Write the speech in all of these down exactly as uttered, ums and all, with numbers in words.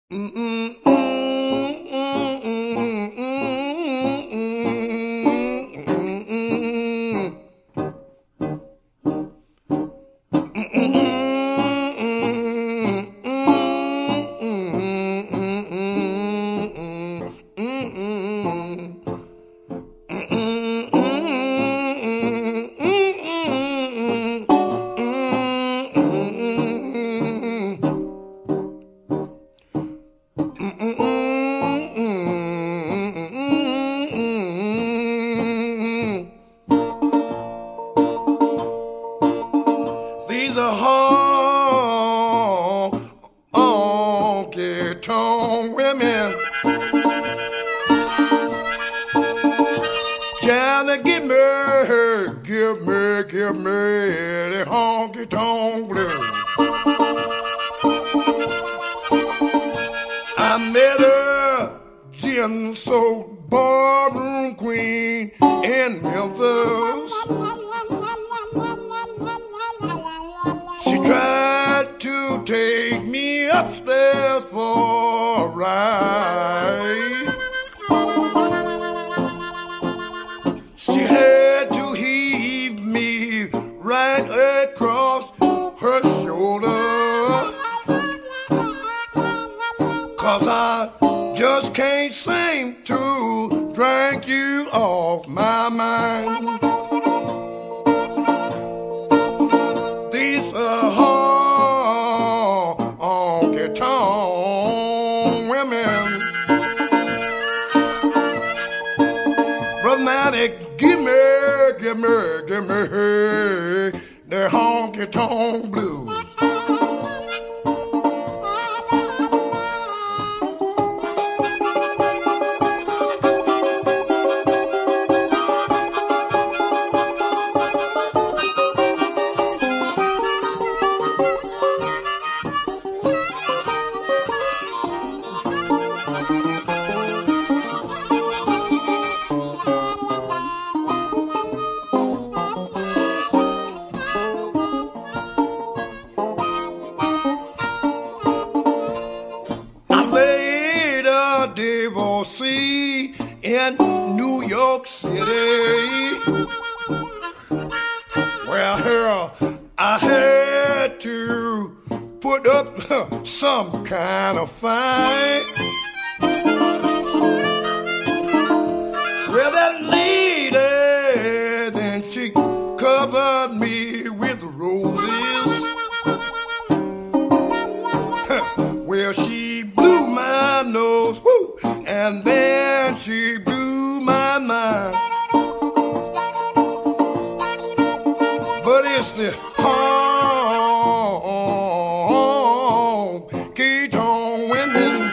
These are honky-tonk women trying to give me, give me, give me the honky-tonk blues. I met a gin-soaked ballroom queen in Memphis. She tried to take me upstairs for a ride. She had to heave me right across her shoulder, 'cause I just can't seem to drink you off my mind. These are honky-tonk women. Brother Matty, give me, give me, give me the honky-tonk blues. Divorcee in New York City, where well, I had to put up some kind of fight. Well, that lady, then she covered me with roses. Well, she blew my nose, whoo, and then she blew my mind. But it's the honky-tonk women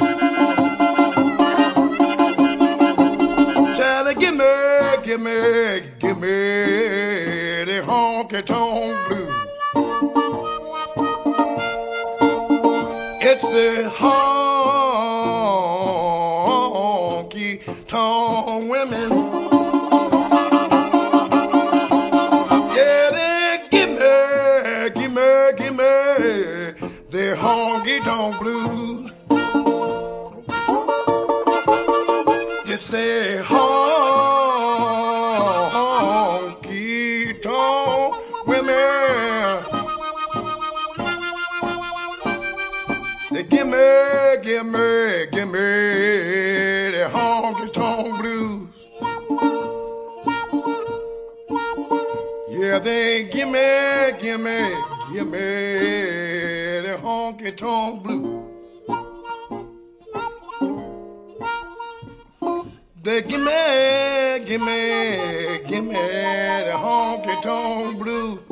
trying to give me, give me, give me the honky-tonk blues. It's the honky-tonk women. Yeah, they give me, give me, give me the honky-tonk blues. It's the honky-tonk women. They give me, give me, give me the honky-tonk blues. Yeah, they give me, give me, give me the honky-tonk blues. They give me, give me, give me the honky-tonk blues.